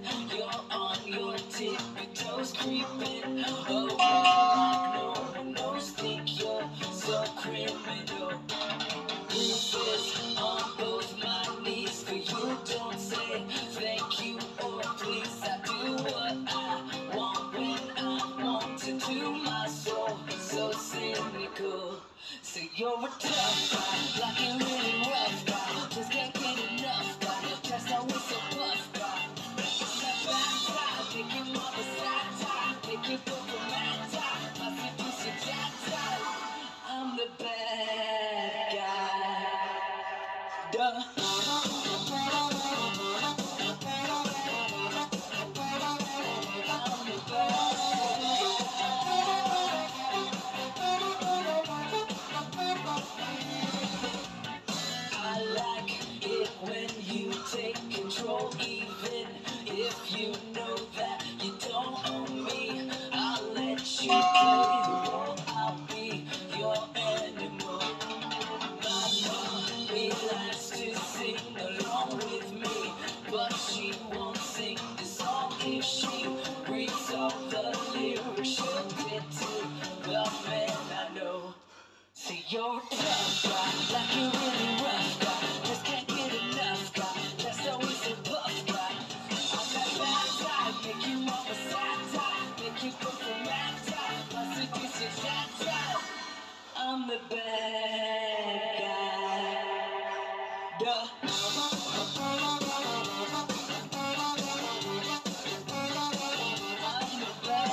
You're on your tippy toes, creeping around like no one knows. Think you're so criminal. Bruises on both my knees for you. Don't say thank you or please. I do what I want when I want to do. My soul so cynical. So you're a tough guy, like a really rough guy. Just can't get enough guy. Just always so buff guy. I'm that bad guy, make you mama satire. Make you go for mad time. My seducer jack time. I'm the bad guy. Duh. I like it when you take control, even if you know that you don't own me. I'll let you play the role, I'll be your animal. My mommy likes to sing along with me, but she won't sing the song if she reads all the lyrics. She'll get to the man I know. See, you're a tough guy, like a really rough guy. Just can't get enough guy, that's always a buff guy. I'm that bad guy, make you mama satire. Make you go for mad time, my seducer's that time. I'm the bad guy. Duh. I'm the bad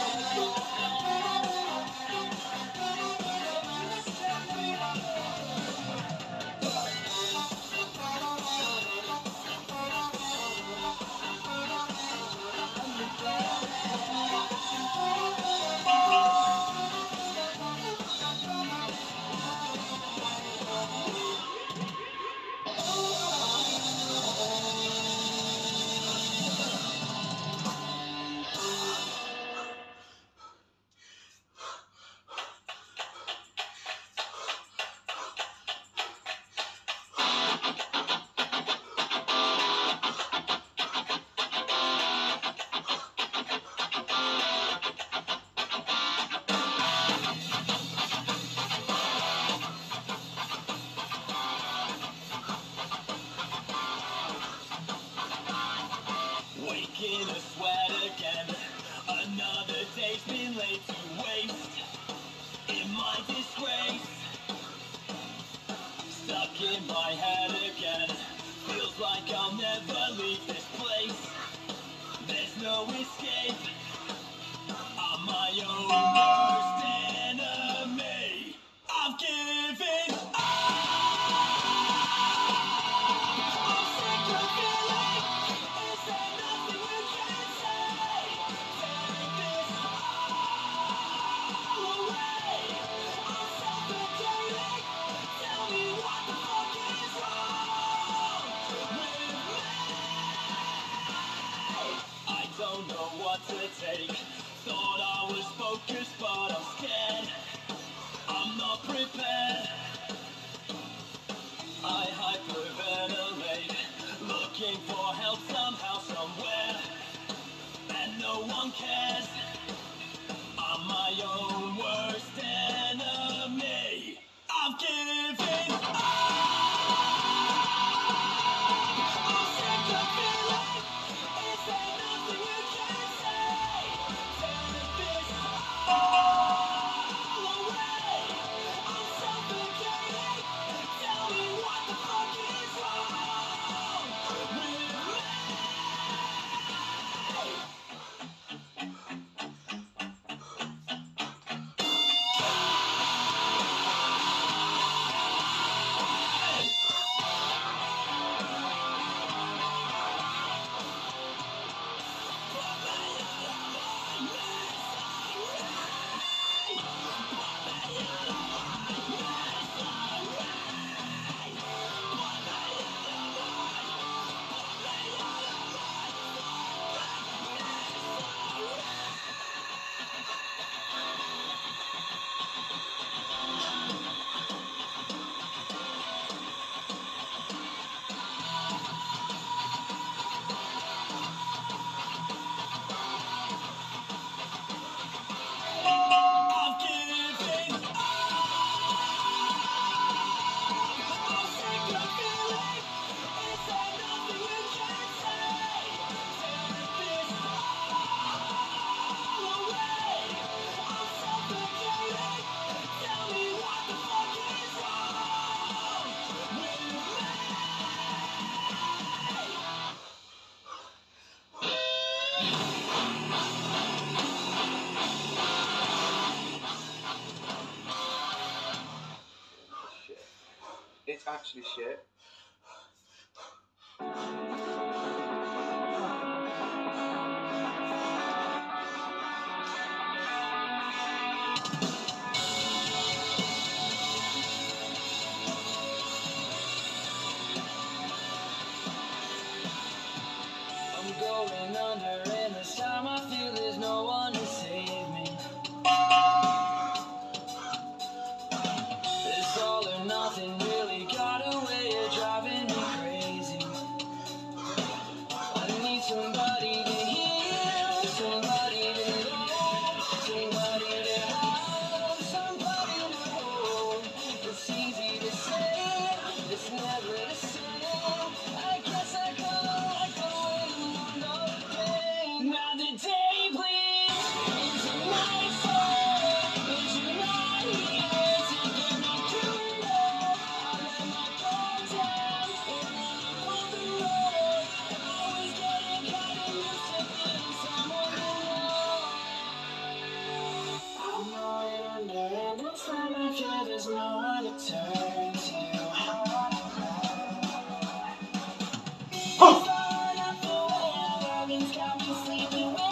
Waking a sweat again. Another day's been laid to waste. In my disgrace, stuck in my head again. Feels like I'll never leave this place. There's no escape. I'm my own worst enemy. I've given up. I'm sick of feeling. Is there nothing you can say? Take this all away. I'm suffocating. Tell me what the fuck is wrong with me? I don't know what to take. Thought I was focused, but I'm scared. I'm not prepared. I hyperventilate, looking for help somehow, somewhere, and no one cares. I'm my own worst enemy. I've given up. I'm sick of feeling. Is there nothing you can say? Take this all away. I'm suffocating. Tell me what the fuck is wrong with me? actually shit. I'm going under, and this time I feel there's no one to save me. This all or nothing really got a way of driving me crazy. I need somebody to hear, somebody to know, somebody to have, somebody to hold. It's easy to say, it's never the same. I guess I kinda like the way you know the day. Now the day bleeds into nightfall, but you're not here to get me through it all. I let my guard down, and then you pulled the rug. I was getting kinda used to being someone to know. I'm going under, and this time I feel there's no one to turn to. Far enough away, our loving's got me sleeping with